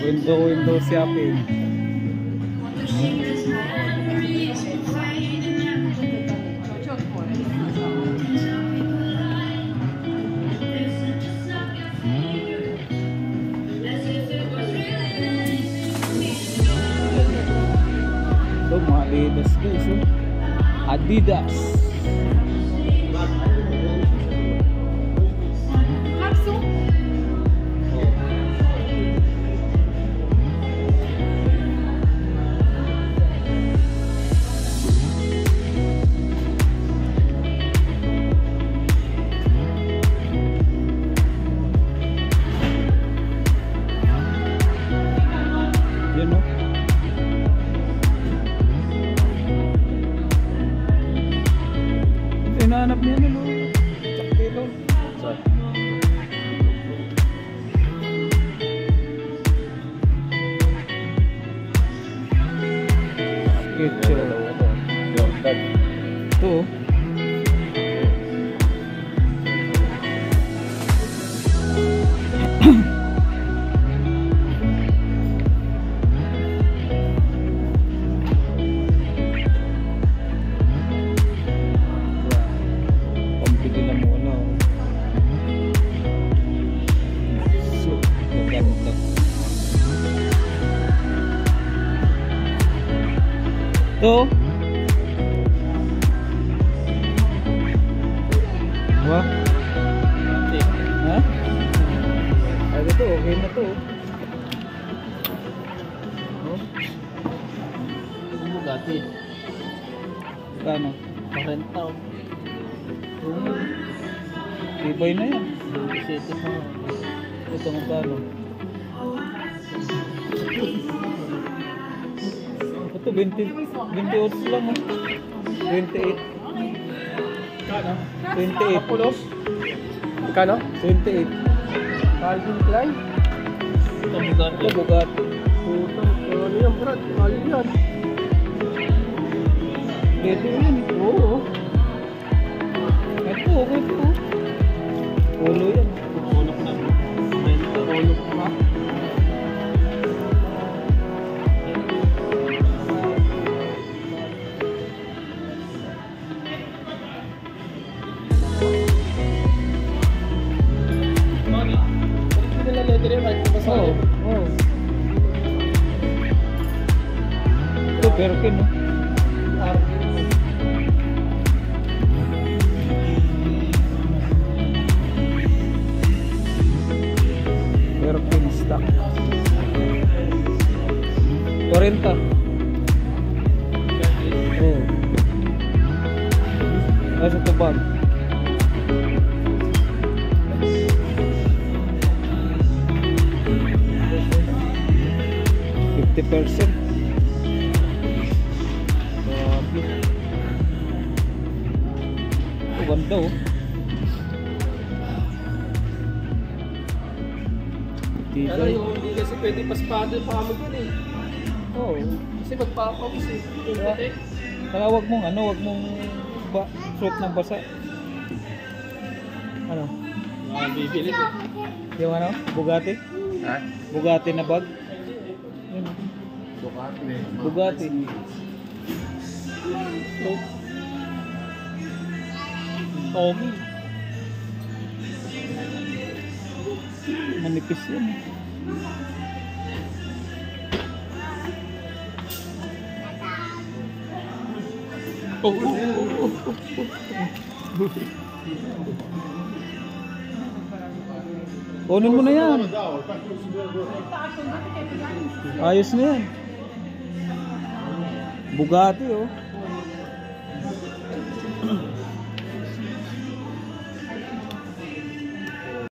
Window shopping. Ito mga Adidas guys, Adidas. Hinahanap niya na no. Tsakpilo. Sketcher. Ito. Ito. Diba? Ha? Ay, ito, okay na to. Oh. Bugatti. Kano? 40 taon. Ibay na yan. Ito ang kano. Ito 28 lang. 28. Kano? 28. Pulos? Kano? 28. Calvin Klein? Ito Bugatti. Ito Bugatti. Putang, ano yan Brad? Kali yan. Ito yun. Oo. Ito. Polo yan. Ulok na. Ulok na. Ito Perkin, no? Perkin stock 40. Oh. Nasa tubag 50%. Ito ganda oh. Ano yung hindi kasi pwede paspada pa kami dyan eh. Oo. Kasi magpapawis eh. Kaya wag mong suot ng basa. Ano? Bibili ko. Yung ano? Bugatti? Ha? Bugatti na bag? Yun. Bugatti. Bugatti. Tommy. Manipis yan. Kunin mo na yan. Ayos na yan. Bugatti oh.